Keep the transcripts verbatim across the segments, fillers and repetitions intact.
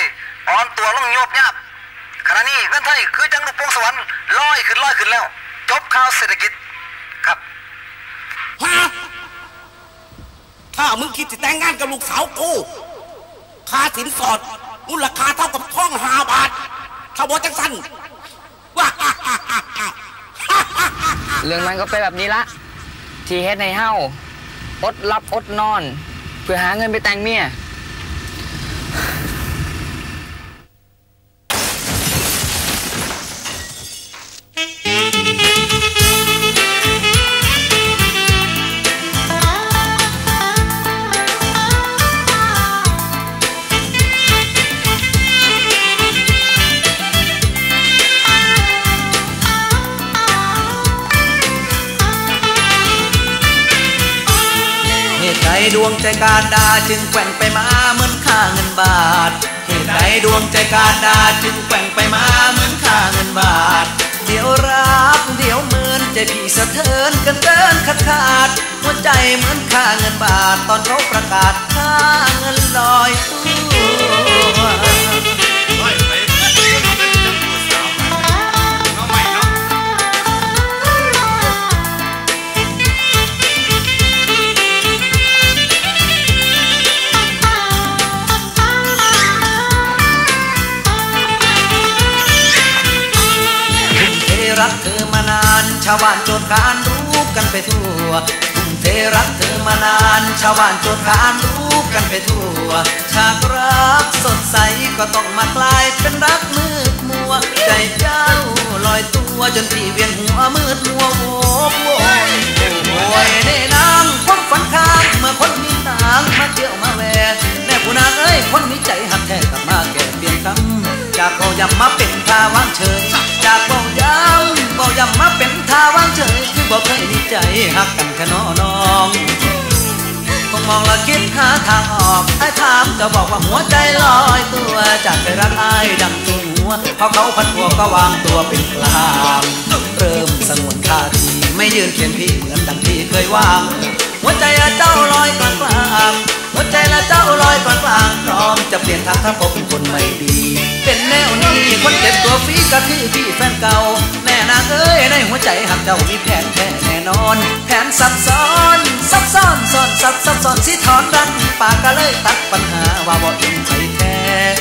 อ่อนตัวลงโยบยับขณะนี้เงินไทยคือจังลูกโป่งสวรรค์ลอยขึ้นลอยขึ้นแล้วจบข่าวเศรษฐกิจครับฮะถ้ามึงคิดจะแต่งงานกับลูกสาวกูค่าสินสอดมูลค่าเท่ากับทองห้าบาทถ้าบอกจังสันว้าเรื่องมันก็เป็นแบบนี้ละที่เฮ็ดในเฮ้าอดรับอดนอนเพื่อหาเงินไปแต่งเมียดวงใจการดาจึงแกว่งไปมาเหมือนค่าเงินบาทเหตุใดดวงใจการดาจึงแกว่งไปมาเหมือนค่าเงินบาทเดี๋ยวรับเดี๋ยวเมินใจพี่สะเทินกันเดินขาดขาดหัวใจเหมือนค่าเงินบาทตอนเขาประกาศค่าเงินลอยตัวรักเธอมานานชาวบ้านโจทย์การรู้กันไปทั่วทุ่มเทรักเธอมานานชาวบ้านโจทย์การรู้กันไปทั่วฉากรักสดใสก็ต้องมากลายเป็นรักมืดมัวใจเจ้าลอยตัวจนพี่เวียนหัวมืดมัวโว้โว้โว้ยได้นางความฝันข้างเมื่อคนมีนางมาเที่ยวมาแวะแน่ผู้นางเอ้ยคนมีใจหักแท้กลับมาแก่เปลี่ยนคำจากเบาย้ำมาเป็นท่าวางเฉยจากเบาย้ำเบาย้ำมาเป็นท่าวางเฉยคือบอกเคยมีใจหักกันแค่น้อน้องคงมองแล้วคิดหาทางออกไอ้ถามก็บอกว่าหัวใจลอยตัวจากไปรักไอ้ดังจุงหัวพอเขาพันหัวก็วางตัวเป็นกลางเริ่มสงวนท่าทีไม่ยืนเคียงพี่เหมือนดังที่เคยวางหัวใจเจ้าลอยกลางกลางหัวใจละเจ้าลอยกลางกลางพร้อมจะเปลี่ยนทางถ้าพบคนไม่ดีเป็นแนวนี้คนเจ็บตัวฟรีก็คือพี่แฟนเก่าแน่นางเอ้ยในหัวใจหักเจ้ามีแผนแท้แน่นอนแผนซับซ้อนซับซ้อนซ้อนซับซับซ้อนสิถอนรักปากก็เลยตัดปัญหาว่าบ่อินใจแท้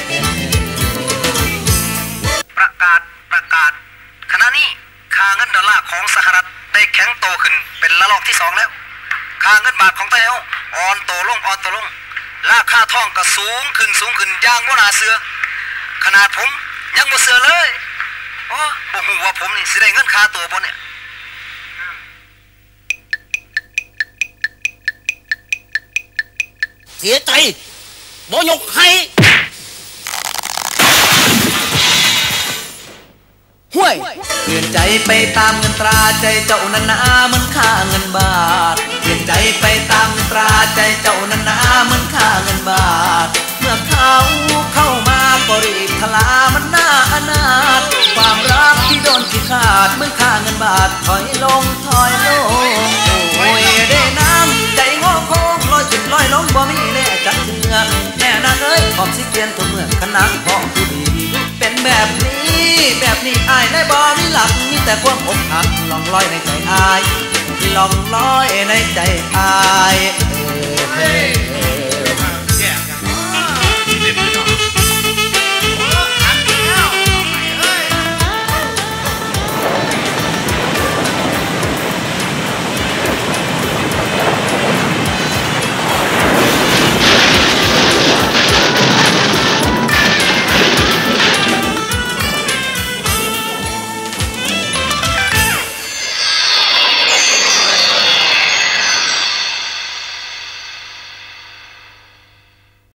ประกาศประกาศขณะนี้ค่าเงินดอลลาร์ของสหรัฐได้แข็งโตขึ้นเป็นระลอกที่สองแล้วค่าเงินบาทของไทยเอาอ่อนโตลงอ่อนโตลงราคาทองก็สูงขึ้นสูงขึ้นย่างบ่น่าเสือขนาดผมยังบ่เสือเลยโอ้บ่ฮู้ว่าผมนี่สิได้เงินค่าตัวบ่เนี่ยเสียใจบ่ยกให้ห่วยเปลี่ยนใจไปตามเงินตราใจเจ้านั้นนาเหมือนค่าเงินบาทเปลี่ยนใจไปตามเงินตราใจเจ้านั้นนาเหมือนค่าเงินบาทเมื่อเขาเข้ามาก็รีบทลามันน่าอนาถความรักที่โดนที่ขาดเหมือนค่าเงินบาทถอยลงถอยลงโอ้ยได้น้ำใจงอโค้งลอยขึ้นลอยลงบ่มีแน่จักเถื่อแน่นางเอ้ยพร้อมสิเปลี่ยนตัวเมืองคณะพ่อผู้ดีเป็นแบบนี้แบบนี้อายได้บ่มีหลักมีแต่ความอกหักล่องลอยในใจอายล่องลอยในใจอาย